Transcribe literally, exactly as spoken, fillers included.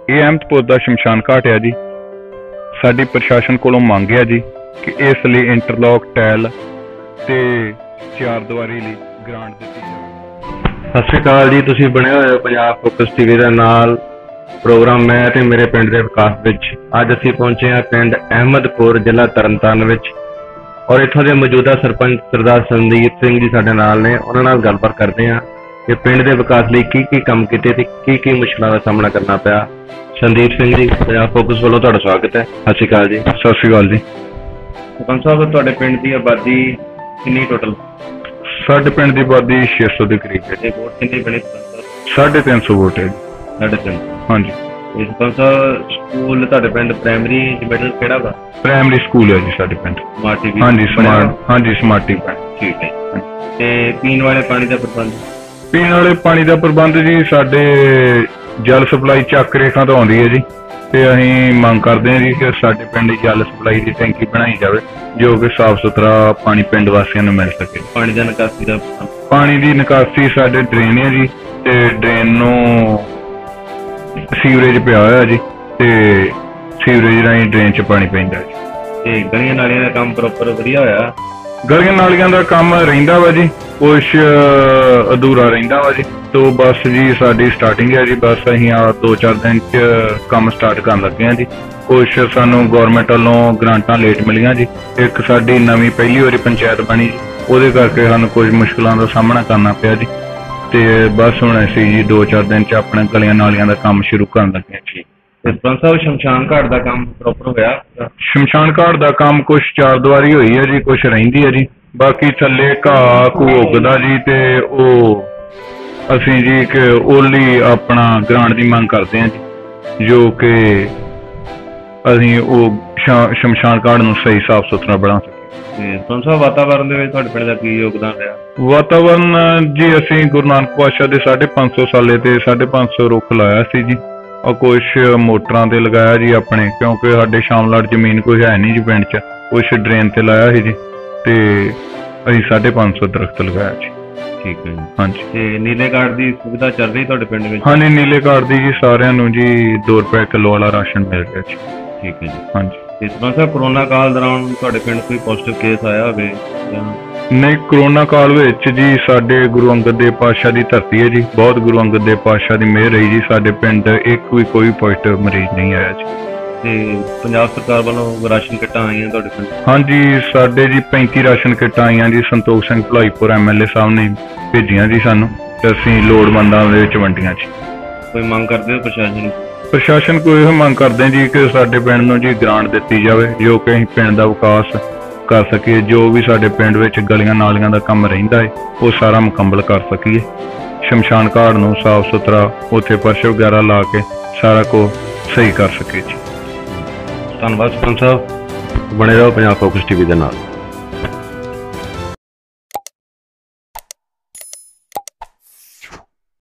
ਇਹ ਅਹਿਮਦਪੁਰ ਦਾ ਸ਼ਮਸ਼ਾਨ ਘਾਟ ਹੈ ਜੀ। ਸਾਡੀ ਪ੍ਰਸ਼ਾਸਨ ਕੋਲੋਂ ਮੰਗ ਹੈ ਜੀ ਕਿ ਇਸ ਲਈ ਇੰਟਰਲੌਕ ਟਾਇਲ ਤੇ ਚਾਰ ਦੀਵਾਰੀ ਲਈ ਗ੍ਰਾਂਟ ਦਿੱਤੀ ਜਾਵੇ। ਸਤਿ ਸ਼੍ਰੀ ਅਕਾਲ ਜੀ, ਤੁਸੀਂ ਬਣੇ ਹੋਏ ਹੋ ਪੰਜਾਬ ਫੋਕਸ ਟੀਵੀ ਦੇ ਨਾਲ ਪ੍ਰੋਗਰਾਮ ਮੈਂ ਤੇ ਮੇਰੇ ਪਿੰਡ ਦੇ ਵਿਕਾਸ ਵਿੱਚ। ਅੱਜ ਅਸੀਂ ਪਹੁੰਚੇ ਹਾਂ ਪਿੰਡ ਅਹਿਮਦਪੁਰ, ਜ਼ਿਲ੍ਹਾ ਤਰਨਤਾਰਨ ਵਿੱਚ, ਔਰ ਇੱਥੋਂ ਦੇ ਮੌਜੂਦਾ ਸਰਪੰਚ ਸਰਦਾਰ ਸੰਦੀਪ ਸਿੰਘ ਜੀ ਸਾਡੇ ਨਾਲ ਨੇ। ਉਹਨਾਂ ਨਾਲ ਗੱਲਬਾਤ ਕਰਦੇ ਹਾਂ ਕਿ ਪਿੰਡ ਦੇ ਵਿਕਾਸ ਲਈ ਕੀ ਕੀ ਕੰਮ ਕੀਤੇ ਤੇ ਕੀ ਕੀ ਮੁਸ਼ਕਲਾਂ ਦਾ ਸਾਹਮਣਾ ਕਰਨਾ ਪਿਆ। ਸੰਦੀਪ ਸਿੰਘ ਜੀ, ਪੰਜਾਬ ਫੋਕਸ ਵੱਲੋਂ ਤੁਹਾਡਾ ਸਵਾਗਤ ਹੈ। ਸਤਿ ਸ਼੍ਰੀ ਅਕਾਲ ਜੀ। ਸਤਿ ਸ਼੍ਰੀ ਅਕਾਲ ਜੀ। ਸਰਪੰਚ ਸਾਹਿਬ, ਤੁਹਾਡੇ ਪਿੰਡ ਦੀ ਆਬਾਦੀ ਕਿੰਨੀ ਟੋਟਲ? ਸਾਡੇ ਪਿੰਡ ਦੀ ਆਬਾਦੀ ਛੇ ਸੌ ਦੇ ਕਰੀਬ ਹੈ। ਤੇ ਵੋਟ ਕਿੰਨੀ ਬਣੀ? ਸਾਢੇ ਤਿੰਨ ਸੌ ਵੋਟ ਹੈ ਜੀ। ਸਾਢੇ ਤਿੰਨ। ਹਾਂਜੀ। ਸਰਪੰਚ ਸਾਹਿਬ, ਸਕੂਲ ਤੁਹਾਡੇ ਪਿੰਡ ਪ੍ਰਾਇਮਰੀ ਮਿਡਲ ਕਿਹੜਾ ਵਾ? ਪ੍ਰਾਇਮਰੀ ਸਕੂਲ ਹੈ ਜੀ ਸਾਡੇ ਪਿੰਡ। ਸਮਾਰਟੀ? ਹਾਂਜੀ ਸਮਾਰਟ, ਹਾਂਜੀ ਸਮਾਰਟੀ ਪਿੰਡ। ਠੀਕ ਹੈ। ਤੇ ਪੀਣ ਵਾਲੇ ਪਾਣੀ ਦਾ ਪ੍ਰਬੰਧ? ਪੀਣ ਵਾਲੇ ਪਾਣੀ ਦਾ ਪ੍ਰਬੰਧ ਜੀ ਸਾਡੇ ਜਲ ਸਪਲਾਈ ਚੱਕ ਰੇਖਾ ਤੋਂ ਆਉਂਦੀ ਹੈ ਜੀ, ਤੇ ਅਸੀਂ ਮੰਗ ਕਰਦੇ ਹਾਂ ਜੀ ਕਿ ਸਾਡੇ ਪਿੰਡ ਜਲ ਸਪਲਾਈ ਦੀ ਟੈਂਕੀ ਬਣਾਈ ਜਾਵੇ ਜੋ ਕਿ ਸਾਫ਼ ਸੁਥਰਾ ਪਾਣੀ ਪਿੰਡ ਵਾਸੀਆਂ ਨੂੰ ਮਿਲ ਸਕੇ। ਪਾਣੀ ਦਾ ਨਿਕਾਸੀ ਦਾ? ਪਾਣੀ ਦੀ ਨਿਕਾਸੀ ਸਾਡੇ ਡਰੇਨ ਹੈ ਜੀ, ਤੇ ਡਰੇਨ ਨੂੰ ਸੀਵਰੇਜ ਪਿਆ ਹੋਇਆ ਜੀ, ਤੇ ਸੀਵਰੇਜ ਰਾਹੀਂ ਡਰੇਨ 'ਚ ਪਾਣੀ ਪੈਂਦਾ ਜੀ। ਤੇ ਗਲੀਆਂ ਨਾਲੀਆਂ ਦਾ ਕੰਮ ਪ੍ਰੋਪਰ ਵਧੀਆ ਹੋਇਆ? ਗਲੀਆਂ ਨਾਲੀਆਂ ਦਾ ਕੰਮ ਰਹਿੰਦਾ ਵਾ ਜੀ, ਕੁਛ ਅਧੂਰਾ ਰਹਿੰਦਾ ਵਾ ਜੀ। ਤੋਂ ਬਸ ਜੀ ਸਾਡੀ ਸਟਾਰਟਿੰਗ ਹੈ ਜੀ, ਬਸ ਅਸੀਂ ਆ ਦੋ ਚਾਰ ਦਿਨ 'ਚ ਕੰਮ ਸਟਾਰਟ ਕਰਨ ਲੱਗੇ ਹਾਂ ਜੀ। ਕੁਛ ਸਾਨੂੰ ਗੌਰਮੈਂਟ ਵੱਲੋਂ ਗ੍ਰਾਂਟਾਂ ਲੇਟ ਮਿਲੀਆਂ ਜੀ। ਇੱਕ ਸਾਡੀ ਨਵੀਂ ਪਹਿਲੀ ਵਾਰੀ ਪੰਚਾਇਤ ਬਣੀ ਜੀ, ਉਹਦੇ ਕਰਕੇ ਸਾਨੂੰ ਕੁਝ ਮੁਸ਼ਕਲਾਂ ਦਾ ਸਾਹਮਣਾ ਕਰਨਾ ਪਿਆ ਜੀ। ਤੇ ਬਸ ਹੁਣ ਅਸੀਂ ਜੀ ਦੋ ਚਾਰ ਦਿਨ 'ਚ ਆਪਣੇ ਗਲੀਆਂ ਨਾਲੀਆਂ ਦਾ ਕੰਮ ਸ਼ੁਰੂ ਕਰਨ ਲੱਗੇ ਹਾਂ ਜੀ। ਸਰਪੰਚ ਸਾਹਿਬ, ਸ਼ਮਸ਼ਾਨ ਘਾਟ ਦਾ ਕੰਮ ਪ੍ਰੋਪਰ ਹੋਇਆ? ਸ਼ਮਸ਼ਾਨ ਘਾਟ ਦਾ ਕੰਮ ਕੁਛ ਚਾਰ ਦੀਵਾਰੀ ਹੋਈ ਹੈ ਜੀ, ਕੁਛ ਰਹਿੰਦੀ ਹੈ ਜੀ। ਬਾਕੀ ਥੱਲੇ ਘਾਹ ਘੂ ਉੱਗਦਾ ਜੀ, ਤੇ ਉਹ ਅਸੀਂ ਜੀ ਇੱਕ ਓਲੀ ਆਪਣਾ ਗ੍ਰਾਂਟ ਦੀ ਮੰਗ ਕਰਦੇ ਹਾਂ ਜੀ, ਜੋ ਕਿ ਅਸੀਂ ਉਹ ਸ਼ਮਸ਼ਾਨ ਘਾਟ ਨੂੰ ਸਹੀ ਸਾਫ਼ ਸੁਥਰਾ ਬਣਾ ਸਕੀਏ। ਸਰਪੰਚ ਸਾਹਿਬ, ਵਾਤਾਵਰਨ ਦੇ ਵਿੱਚ ਤੁਹਾਡੇ ਪਿੰਡ ਦਾ ਕੀ ਯੋਗਦਾਨ ਰਿਹਾ? ਵਾਤਾਵਰਨ ਜੀ, ਅਸੀਂ ਗੁਰੂ ਨਾਨਕ ਪਾਤਸ਼ਾਹ ਦੇ ਸਾਢੇ ਪੰਜ ਸੌ ਸਾਲੇ ਤੇ ਸਾਢੇ ਪੰਜ ਸੌ ਰੁੱਖ ਲਾਇਆ ਸੀ ਜੀ, ਔਰ ਕੁਛ ਮੋਟਰਾਂ ਤੇ ਲਗਾਇਆ ਜੀ ਆਪਣੇ, ਕਿਉਂਕਿ ਸਾਡੇ ਸ਼ਾਮਲਾਟ ਜ਼ਮੀਨ ਕੋਈ ਹੈ ਨਹੀਂ ਜੀ ਪਿੰਡ 'ਚ। ਕੁਛ ਡਰੇਨ ਤੇ ਲਾਇਆ ਸੀ ਜੀ, ਤੇ ਅਸੀਂ ਸਾਢੇ ਪੰਜ ਸੌ ਦਰਖਤ ਲਗਾਇਆ ਜੀ। ਠੀਕ ਹੈ ਜੀ। ਹਾਂਜੀ। ਤੇ ਨੀਲੇ ਕਾਰਡ ਦੀ ਸੁਵਿਧਾ ਚੱਲ ਰਹੀ ਤੁਹਾਡੇ ਪਿੰਡ ਵਿੱਚ? ਹਾਂਜੀ, ਨੀਲੇ ਕਾਰਡ ਦੀ ਜੀ ਸਾਰਿਆਂ ਨੂੰ ਜੀ ਦੋ ਰੁਪਏ ਕਿਲੋ ਵਾਲਾ ਰਾਸ਼ਨ ਮਿਲ ਰਿਹਾ ਜੀ। ਠੀਕ ਹੈ ਜੀ। ਹਾਂਜੀ। ਤੇ ਸਰਪੰਚ ਸਾਹਿਬ, ਕਰੋਨਾ ਕਾਲ ਦੌਰਾਨ ਤੁਹਾਡੇ ਪਿੰਡ ਕੋਈ ਪੋਜ਼ਿਟਿਵ ਕੇਸ ਆਇਆ ਹੋਵੇ? ਨਹੀਂ, ਕਰੋਨਾ ਕਾਲ ਵਿੱਚ ਜੀ ਸਾਡੇ ਗੁਰੂ ਅੰਗਦ ਦੇਵ ਪਾਤਸ਼ਾਹ ਦੀ ਧਰਤੀ ਹੈ ਜੀ, ਬਹੁਤ ਗੁਰੂ ਅੰਗਦ ਦੇਵ ਪਾਤਸ਼ਾਹ ਦੀ ਮਿਹਰ ਰਹੀ ਜੀ। ਸਾਡੇ ਪਿੰਡ ਇੱਕ ਵੀ ਕੋਈ ਪੋਜ਼ਿਟਿਵ ਮਰੀਜ਼ ਨਹੀਂ ਆਇਆ ਜੀ। ਤੇ ਪੰਜਾਬ ਸਰਕਾਰ ਵੱਲੋਂ ਰਾਸ਼ਨ ਕਿੱਟਾਂ ਆਈਆਂ ਤੁਹਾਡੇ ਪਿੰਡ? ਹਾਂਜੀ, ਸਾਡੇ ਜੀ ਪੈਂਤੀ ਰਾਸ਼ਨ ਕਿੱਟਾਂ ਆਈਆਂ ਜੀ। Santokh Singh Bhalaipur M L A sahib ਨੇ ਭੇਜੀਆਂ ਜੀ ਸਾਨੂੰ, ਤੇ ਅਸੀਂ ਲੋੜਵੰਦਾਂ ਦੇ ਵਿੱਚ ਵੰਡੀਆਂ ਜੀ। ਕੋਈ ਮੰਗ ਕਰਦੇ ਹੋ ਪ੍ਰਸ਼ਾਸਨ? ਪ੍ਰਸ਼ਾਸਨ ਕੋਈ ਇਹੋ ਮੰਗ ਕਰਦੇ ਜੀ ਕਿ ਸਾਡੇ ਪਿੰਡ ਨੂੰ ਜੀ ਗ੍ਰਾਂਟ ਦਿੱਤੀ ਜਾਵੇ, ਜੋ ਕਿ ਅਸੀਂ ਪਿੰਡ ਦਾ ਵਿਕਾਸ ਕਰ ਸਕੀਏ। ਜੋ ਵੀ ਸਾਡੇ ਪਿੰਡ ਵਿੱਚ ਗਲੀਆਂ ਨਾਲੀਆਂ ਦਾ ਕੰਮ ਰਹਿੰਦਾ ਹੈ ਉਹ ਸਾਰਾ ਮੁਕੰਮਲ ਕਰ ਸਕੀਏ। ਸ਼ਮਸ਼ਾਨ ਘਾਟ ਨੂੰ ਸਾਫ਼ ਸੁਥਰਾ, ਉੱਥੇ ਫਰਸ਼ ਵਗੈਰਾ ਲਾ ਕੇ ਸਾਰਾ ਕੁਝ ਸਹੀ ਕਰ ਸਕੀਏ ਜੀ। ਧੰਨਵਾਦ ਸਰਪੰਚ ਸਾਹਿਬ। ਬਣੇ ਰਹੋ ਪੰਜਾਬ ਫੋਕਸ ਟੀਵੀ ਦੇ ਨਾਲ।